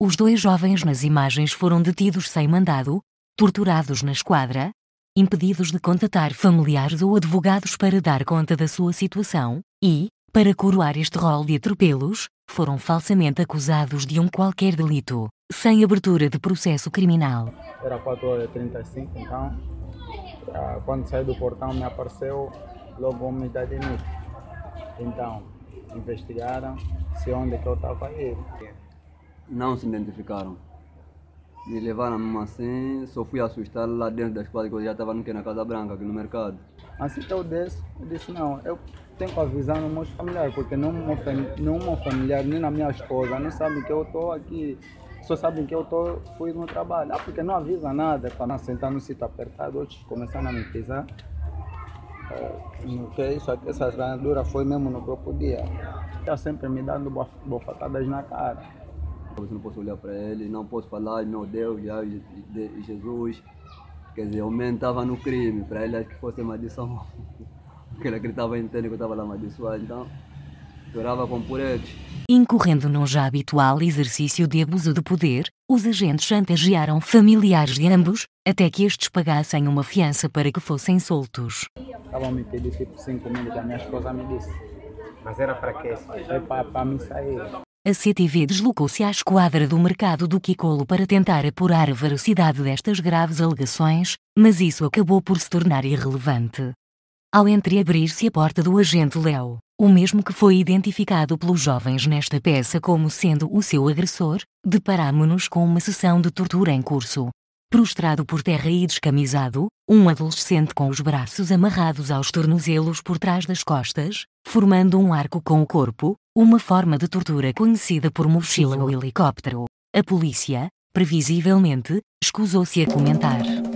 Os dois jovens nas imagens foram detidos sem mandado, torturados na esquadra, impedidos de contatar familiares ou advogados para dar conta da sua situação, e, para coroar este rol de atropelos, foram falsamente acusados de um qualquer delito, sem abertura de processo criminal. Era 4h35, então, quando saí do portão me apareceu logo uma idade nisso. Então, investigaram se onde que eu estava aí. Não se identificaram. Me levaram mesmo assim, só fui assustar lá dentro da esquadra que eu já estava na Casa Branca, aqui no mercado. Assim que eu disse não, eu tenho que avisar nos meus familiares, porque não meu familiar, nem na minha esposa, não sabem que eu estou aqui, só sabem que eu fui no trabalho. Porque não avisa nada, para sentar no sítio apertado, outros começaram a me pisar. Essa esganadura foi mesmo no próprio dia. Está sempre me dando bofetadas na cara. Eu não posso olhar para ele, não posso falar, meu Deus, Jesus. Quer dizer, o homem estava no crime, para ele acho que fosse maldição. Porque ele acreditava entendendo que eu estava lá amaldiçoado, então chorava com puretes. Incorrendo num já habitual exercício de abuso de poder, os agentes chantagearam familiares de ambos, até que estes pagassem uma fiança para que fossem soltos. Estavam me pedindo tipo 5 mil, que a minha esposa me disse. Mas era para quê? É para me sair. A CTV deslocou-se à esquadra do mercado do Quicolo para tentar apurar a veracidade destas graves alegações, mas isso acabou por se tornar irrelevante. Ao entreabrir-se a porta do agente Léo, o mesmo que foi identificado pelos jovens nesta peça como sendo o seu agressor, deparámo-nos com uma sessão de tortura em curso. Prostrado por terra e descamisado, um adolescente com os braços amarrados aos tornozelos por trás das costas, formando um arco com o corpo, uma forma de tortura conhecida por mochila ou helicóptero. A polícia, previsivelmente, escusou-se a comentar.